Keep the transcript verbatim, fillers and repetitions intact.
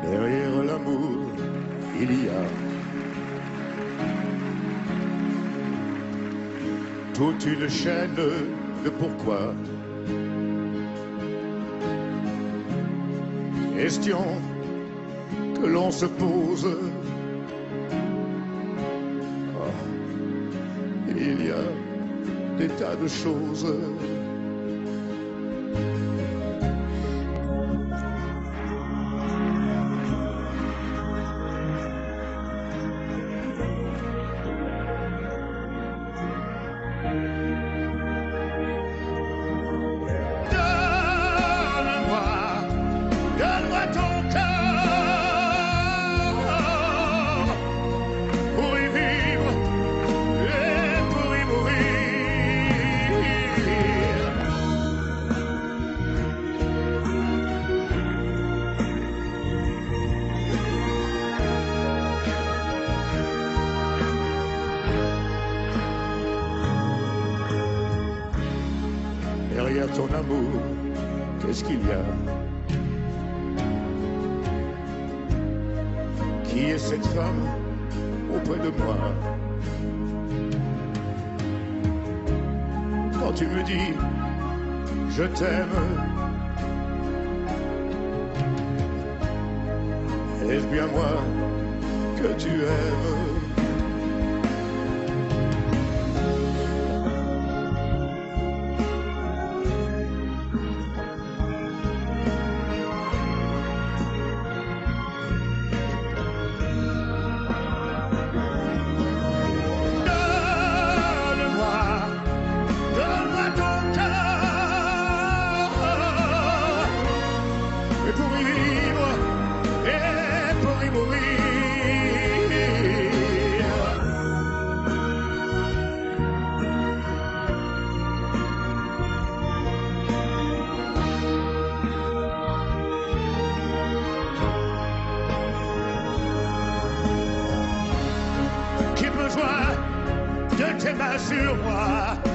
Derrière l'amour, il y a toute une chaîne de pourquoi. Question que l'on se pose. Oh, il y a des tas de choses. Derrière ton amour, qu'est-ce qu'il y a? Qui est cette femme auprès de moi? Quand tu me dis je t'aime, est-ce bien moi que tu aimes? Et pour y vivre, et pour y mourir. J'ai besoin de tes mains sur moi.